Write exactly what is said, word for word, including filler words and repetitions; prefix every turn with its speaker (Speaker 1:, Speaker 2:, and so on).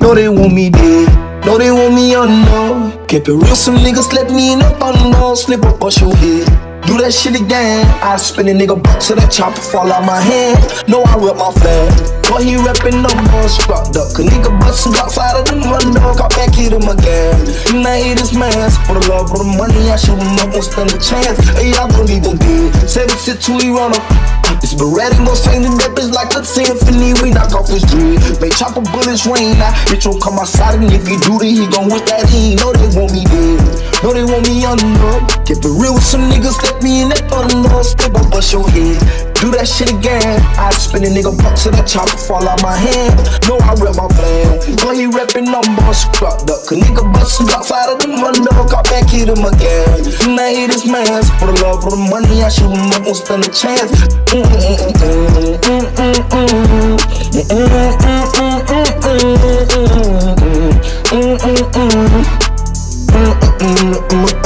Speaker 1: know they want me dead. Know they want me unknown. Keep it real, some niggas let me in up unknown. Slip up, bust your head. Do that shit again. I spin a nigga bucks so that chopper fall out my hand. Know I rep my flag. Boy, he reppin' numbers, fucked up. Cause nigga bustin' blocks out of the window. Caught back, hit him again. And I hate his mans. For the love, for the money, I shoot him up, won't stand a chance. Hey, I don't even dead. Seven sit two, he run up. This Beretta gon' sing the rappers like a symphony. We knock off his dread. Make chopper bullets rain. Now, bitch won't come outside, and if he do that, he gon' whip that in. Know they want me dead. Know they want me unknown. Keep it real with some niggas, let me in that unknown. Step up, bust your head. Do that shit again. I spin a nigga bucks so that chopper fall out my hand. Know I rep my plan. Boy, he reppin' numbers, fucked up. Cause nigga bustin' blocks out of the window. Caught back, hit him again. And I hate his mans. For the love, for the money, I shoot him up, won't stand a chance. Mm -mm -mm -mm -mm -mm -mm -mm -mm -mm -mm.